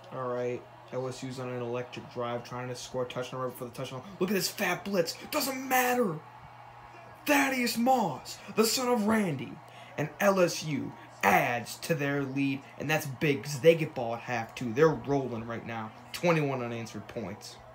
All right. LSU's on an electric drive trying to score a touchdown right before the touchdown. Look at this fat blitz. Doesn't matter. Thaddeus Moss, the son of Randy, and LSU adds to their lead, and that's big because they get ball at half too. They're rolling right now. 21 unanswered points.